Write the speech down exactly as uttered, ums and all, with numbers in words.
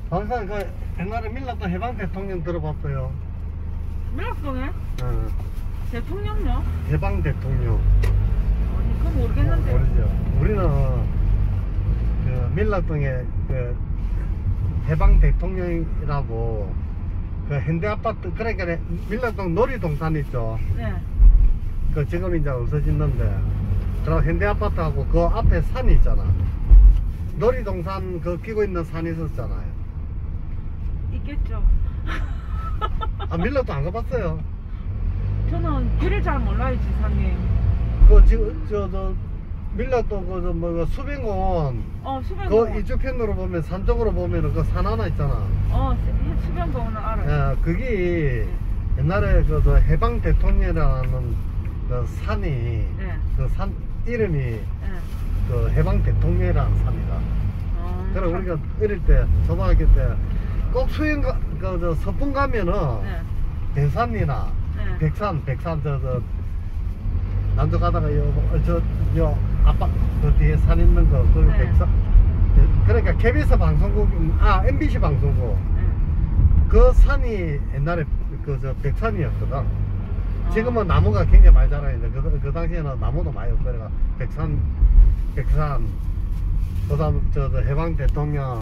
항상 그 옛날에 밀락동 해방 대통령 들어봤어요. 밀락동에? 응. 대통령요? 해방 대통령. 아니 그건 모르겠는데. 어, 모르죠. 우리는 그 밀락동에 그 해방 대통령이라고 그 현대 아파트, 그러니까 밀락동 놀이동산 있죠. 네. 그 지금 이제 없어졌는데, 그럼 현대 아파트하고 그 앞에 산이 있잖아. 놀이동산 그 끼고 있는 산이 있었잖아요. 있겠죠. 아, 밀락동 안 가봤어요? 저는 길을 잘 몰라요, 지사님. 그 지금 저 저 밀락동 그 뭐 수변공원 어, 그 수변공원. 이쪽 편으로 보면 산 쪽으로 보면은 그 산 하나 있잖아. 어, 수- 수변공원은 알아요. 예, 그게 옛날에 그, 그 해방 대통령이라는 그 산이 네. 그 산 이름이 네. 그 해방 대통령이라는 산이다. 어, 그래 참- 우리가 어릴 때 초등학교 때 꼭 수영 가, 그, 저 서풍 가면은 네. 대산이나 네. 백산 백산 저 저 남쪽 가다가 요저요 아빠 그 뒤에 산 있는 거 그 네. 백산 그러니까 케이비에스 방송국 아 엠비씨 방송국 네. 그 산이 옛날에 그 저 백산이었거든. 어. 지금은 나무가 굉장히 많이 자라는데 그, 그 당시에는 나무도 많이 없고 그래가 백산 백산 그다음 저, 저 해방 대통령